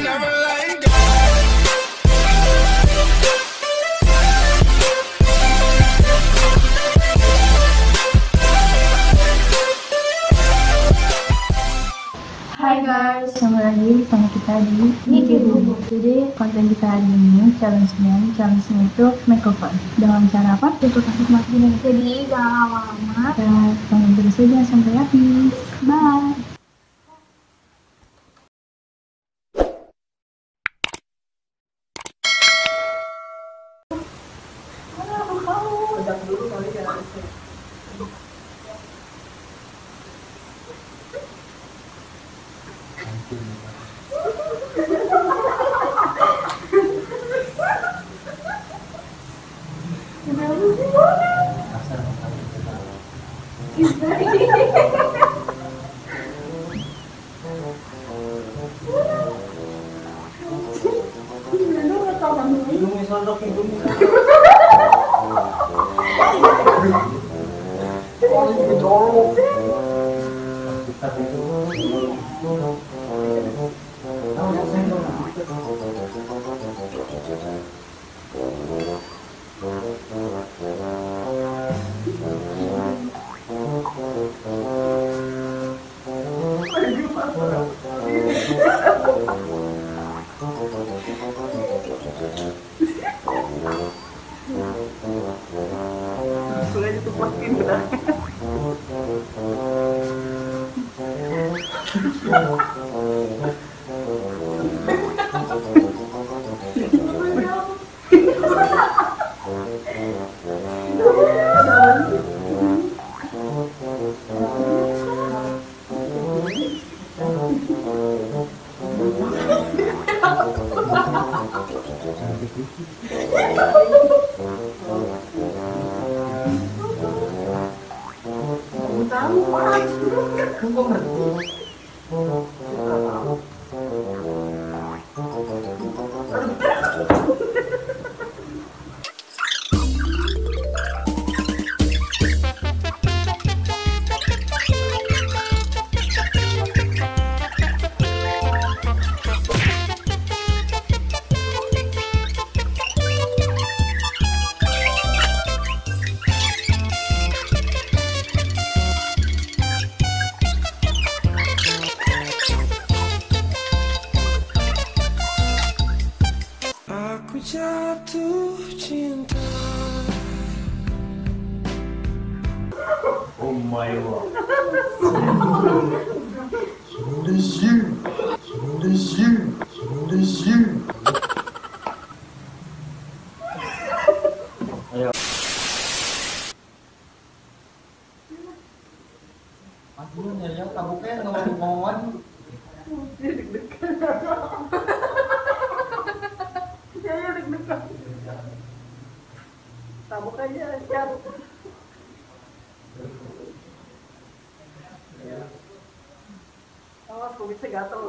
Hai guys, kembali lagi sama kita di YouTube. Jadi konten kita hari ini challenge-nya itu makeover. Dengan cara apa? Untuk kasih makin. Jadi jangan lama-lama. Dan tonton terus saja sampai habis. Bye. Dulu kali ya. Jatuh cinta. Oh my god. Ayo. Mas dulu nyari tabuknya ngomong-ngomongan. Tabuk aja, siap. Awas, kumisnya gatel.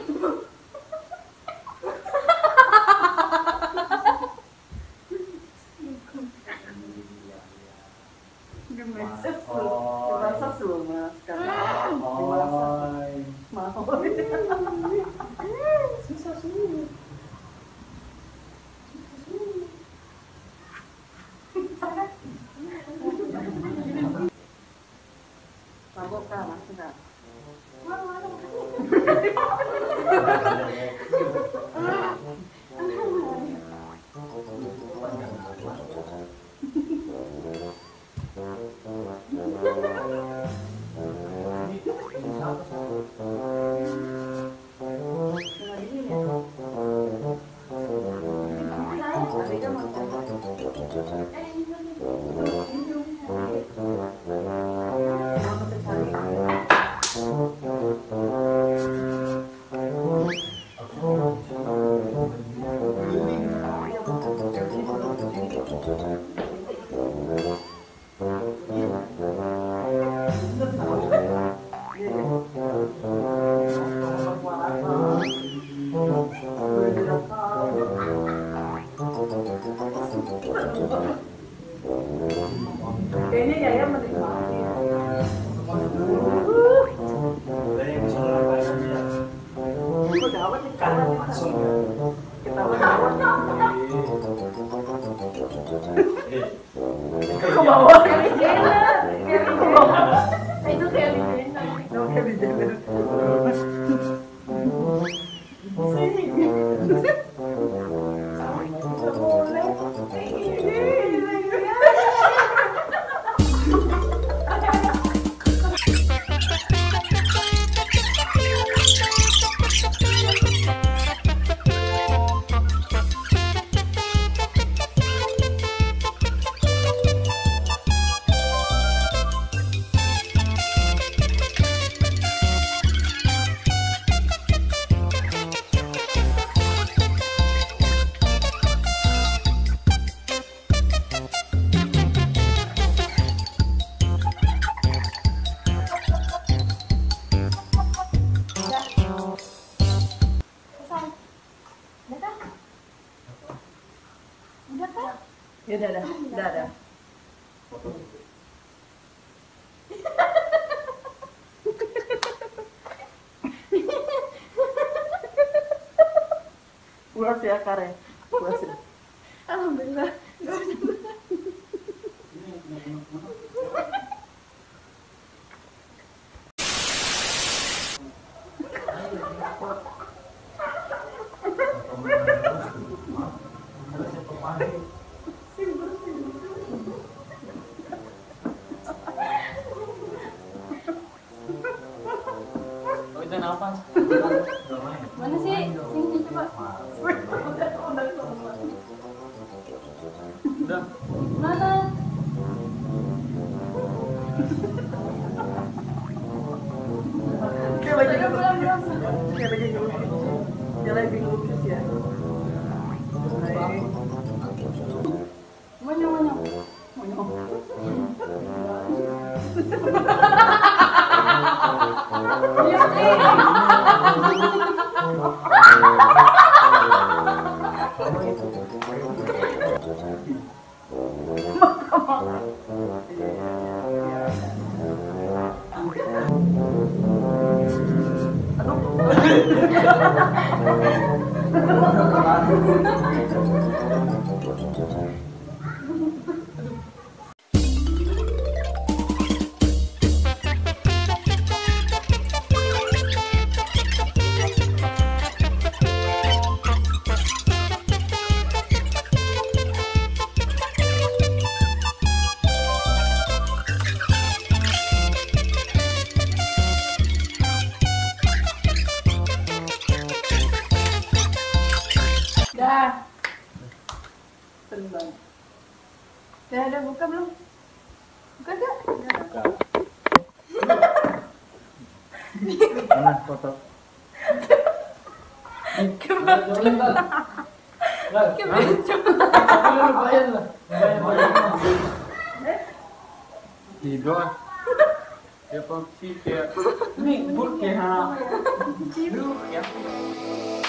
Dimasak dulu, Mas. Mahal. Susah sih. Tabuk kan, masih nggak? Langsung ya. Kita berdua. Eh. Ke bawah. Kylie Jenner. Ke bawah. Itu Kylie Jenner. Kamu Kylie Jenner. Ya udah. Puas ya Kare, puas ya. Alhamdulillah. Oh, itu nafas. Mana sih? Sini coba. Udah. Mana? Kayak lagi ngelukis. Dia lagi ngelukis ya. Mana? Dah. Sering banget. Udah buka belum? Buka gak? Mana foto? Di doa. Ya pasti kayak ini buruk ya. Buruk ya.